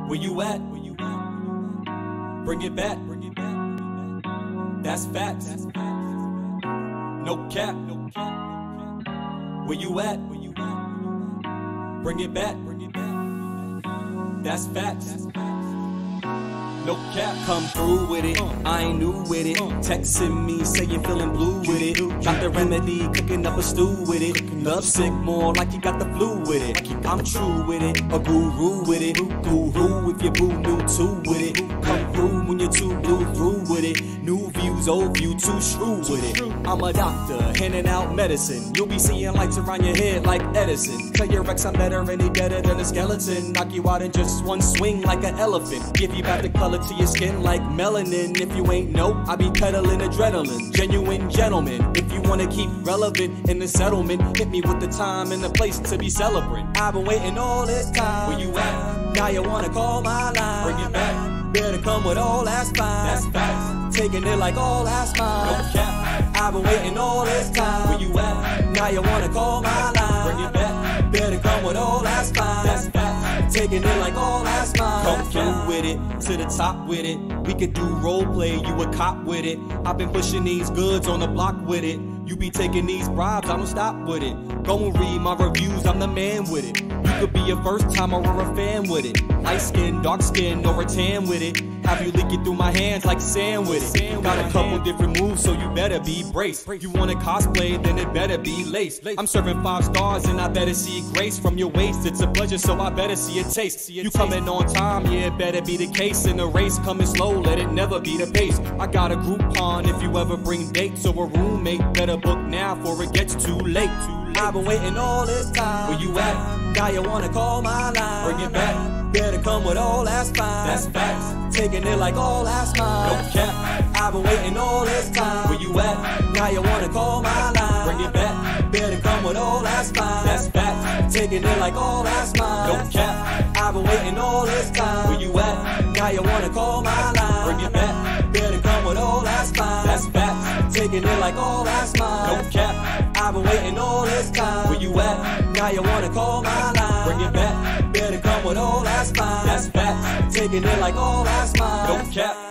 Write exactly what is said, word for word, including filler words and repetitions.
Where you at? Where you at? Bring it back. Bring it back. That's facts. That's facts. No cap. No cap. Where you at? Where you at? Bring it back. Bring it back. That's facts. That's facts. No cap, come through with it. I ain't new with it. Texting me, saying feeling blue with it. Got the remedy, cooking up a stew with it. Love sick, more like you got the flu with it. I'm true with it, a guru with it. Guru if your boo new too with it. Come through when you're too blue through with it. New views, old view, too shrewd with it. I'm a doctor, handing out medicine. You'll be seeing lights around your head like Edison. Tell your ex I'm better and he better than a skeleton. Knock you out in just one swing like an elephant. Give you back the color to your skin like melanin. If you ain't know, I be peddling adrenaline. Genuine gentleman. If you wanna keep relevant in the settlement, hit me with the time and the place to be celebrant. I've been waiting all this time. Where you at? Now you wanna call my line. Bring it back. Better come with all that's fine. That's facts. Taking it like all that's mine. No cap. I've been waiting all this time. Where you at? Now you wanna call my line. Bring it back. Better come with all that's fine. That's facts. Taking it like all that's mine. Come through with it, to the top with it. We could do role play, you a cop with it. I've been pushing these goods on the block with it. You be taking these bribes, I don't stop with it. Go and read my reviews, I'm the man with it. You could be a first timer or a fan with it. Light skin, dark skin, or a tan with it. Have you leak it through my hands like sand with it. Got a couple different moves, so you better be braced. You wanna cosplay, then it better be laced. I'm serving five stars and I better see grace from your waist. It's a pleasure, so I better see a taste. You coming on time, yeah, it better be the case. In the race, coming slow, let it never be the pace. I got a Groupon if you ever bring dates, or a roommate. Better book now before it gets too late. I've been waiting all this time. Where you at? Now you wanna call my line. Bring it back. Better come with all that's fine. That's facts. Taking it like all that's mine. No cap. I've been waiting all this time. Where you at? Now you wanna call my line. Bring it back. Better come with all that's fine. That's facts. Taking it like all that's mine. No cap. I've been waiting all this time. Where you at? Now you wanna call my line. Bring it back. Better come with all that's fine. That's facts. Taking it like all that's mine. No cap. I've been waiting all this time. Where you at? Now you wanna call my line. Bring it back. Better come with all that's fine. That's facts. Taking it like all that's mine. No cap.